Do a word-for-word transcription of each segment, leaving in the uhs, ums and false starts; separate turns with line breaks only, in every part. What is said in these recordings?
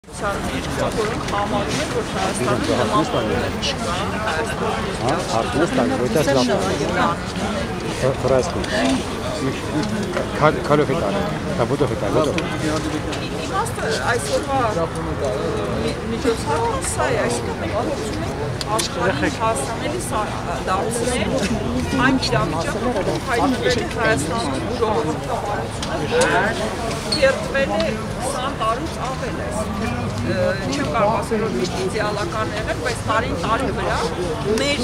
Աշխարհի հասանելի դարձնել այն իրավիճակը, որ հայտնվել է Հայաստանում ժողովրդավարությունը կերտվել է քսան տարուց ավել է։ Չեմ կարող ասել, որ միշտ իդեալական եղել, բայց տարին տարի վրա մեր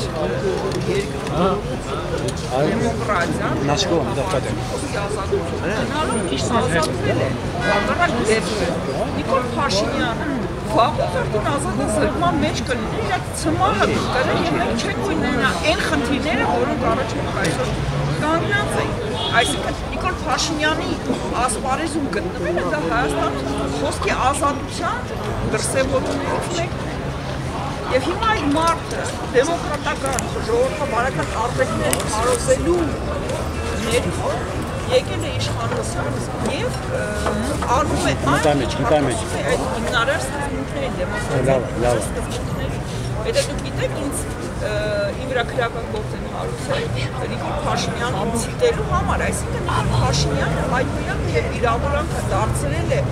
երկրում դեմոկրատիան ազատությունը միշտ ազատվել է։ Հակառակ դեպքում Նիկոլ Փաշինյանը վաղուց արդեն ազատազրկման մեջ կլիներ, իր ցմահը կրել և մենք չենք ունենա այն խնդիրները, որոնք առաջին այսօր կանգնած են։ Այսինքն Նիկոլ Փաշինյանի ասպարեզում գտնվելը դա Հայաստանում խոսքի ազատության դրսևորումներից մեկն է։ Եվ հիմա այդ մարդը դեմոկրատական ժողովրդավարական արտերկրներ քարոզելու ներքո եկել է իշխանության և արվում է այն այդ հիմնարար սկզբունքների դեմոկրատիայի սկզբունքների։ Եթե դուք գիտեք, ինձ իմ վրա քրեական գործ են հարուցել Նիկոլ Փաշինյանին ցիտելու համար, այսինքն Նիկոլ Փաշինյանը հայտնիանքը և վիրավորանքը դարձրել է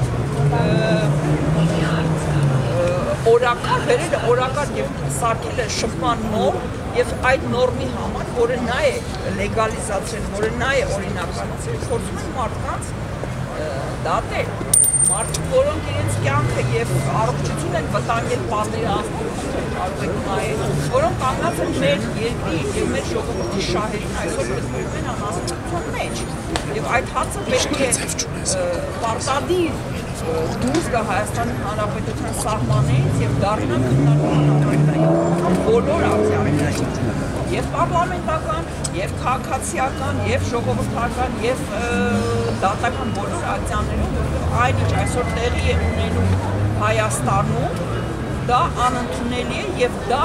օրակարգ, բերել է օրակարգ և սարքել է շփման նորմ և այդ նորմի համար, որը նա է լեգալիզացրել, որը նա է օրինականացրել, փորձում են մարդկանց դատել։ Մարդիկ, որոնք իրենց կյանքը և առողջություն են վտանգել պատերազմում, կարող եք նայել, որոնք կանգնած են մեր երկրի և մեր ժողովրդի շահերին, այսօր գտնվում են անհասկանալիության մեջ։ Եվ այդ հացը պետք է պարտադիր դուրս գա Հայաստանի Հանրապետության սահմաններից և դառնա քննարկման բոլոր ակտիվների, և պարլամենտական, և քաղաքացիական, և ժողովրդական, և դատական բոլոր ակտիվներում, որովհետև այն ինչ այսօր տեղի է ունենում Հայաստանում, դա անընդունելի է և դա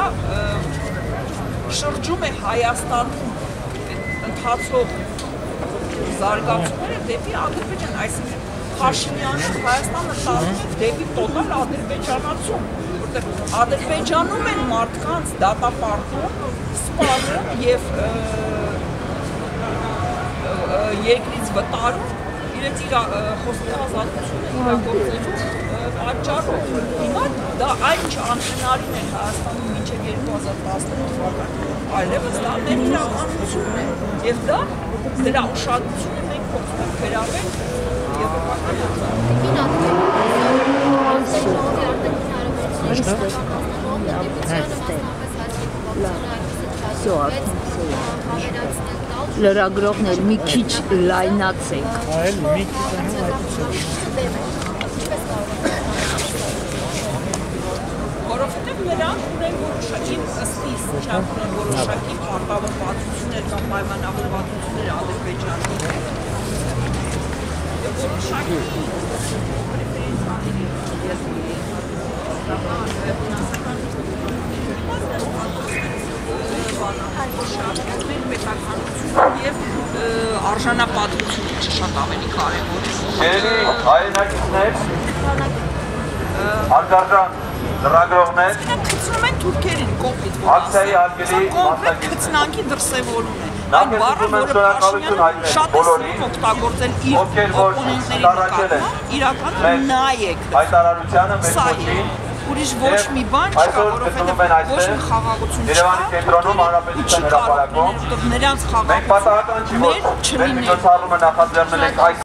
շրջում է Հայաստանում ընթացող զարգացումները դեպի Ադրբեջան, այսինքն Փաշինյանը Հայաստանը տանում է դեպի տոտալ ադրբեջանացում, որտեղ Ադրբեջանում են մարդկանց դատապարտում, սպանում և երկրից վտարում իրենց խոսքի ազատությունը իրագործելու պատճառով։ Հիմա դա այն ինչ անհնարին է Հայաստանում մինչև երկու հազար տասնութ թվականը, այլևս դա մեր իրականությունն է և դա դրա ուշադրությունը մենք փորձում ենք գրավել
Լրագրողներ մի քիչ լայնացեք։
Որովհետև նրանք ունեն որոշակի ըստիս, չանք ունեն որոշակի պարտավորվածություններ կամ պայմանավորվածություններ Ադրբեջանի և որոշակի և արժանապատվությունը չէ շատ ավելի կարևոր է։
Հայրենակիցներ, անկարժան լրագրողներ,
քցնում են թուրքերին կոպիտ, կոնկրետ քցնանքի դրսևորում է։ Այն բառը, որը Փաշինյանը շատ է սիրում օգտագործել իր օպոնենտների նկատմամբ, իրականը նա է գրել։ Սա է։ Ուրիշ ոչ մի բան չկա, որովհետև ոչ մի խաղաղություն չկա, ու չկա նրանց խաղաղություն մեր չլիներ։